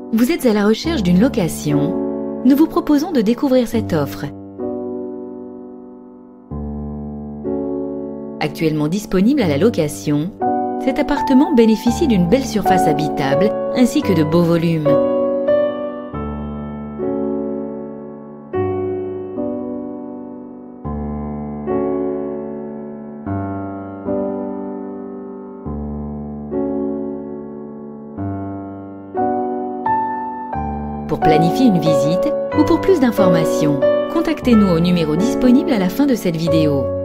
Vous êtes à la recherche d'une location? Nous vous proposons de découvrir cette offre. Actuellement disponible à la location, cet appartement bénéficie d'une belle surface habitable ainsi que de beaux volumes. Pour planifier une visite ou pour plus d'informations, contactez-nous au numéro disponible à la fin de cette vidéo.